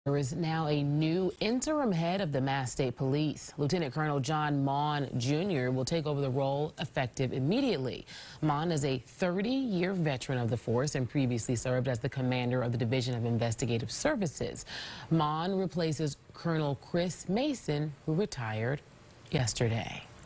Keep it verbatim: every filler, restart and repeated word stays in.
There is now a new interim head of the Mass State Police. Lieutenant Colonel John Mawn Junior will take over the role effective immediately. Mawn is a thirty-year veteran of the force and previously served as the commander of the Division of Investigative Services. Mawn replaces Colonel Chris Mason, who retired yesterday.